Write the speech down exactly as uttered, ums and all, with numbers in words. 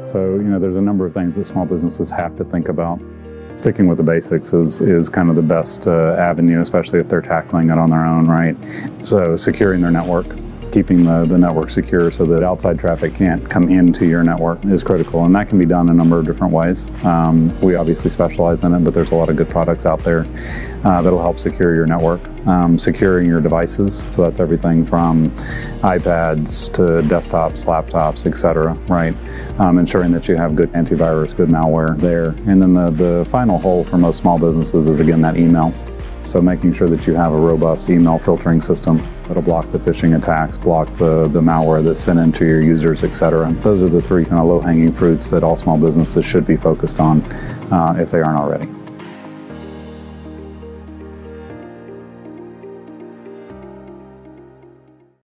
So, you know, there's a number of things that small businesses have to think about. Sticking with the basics is, is kind of the best uh, avenue, especially if they're tackling it on their own, right? So securing their network, keeping the, the network secure so that outside traffic can't come into your network is critical. And that can be done a number of different ways. Um, we obviously specialize in it, but there's a lot of good products out there uh, that'll help secure your network. Um, securing your devices, so that's everything from iPads to desktops, laptops, et cetera, right? Um, ensuring that you have good antivirus, good malware there. And then the, the final hole for most small businesses is, again, that email. So making sure that you have a robust email filtering system that'll block the phishing attacks, block the, the malware that's sent into your users, et cetera. Those are the three kind of low-hanging fruits that all small businesses should be focused on uh, if they aren't already.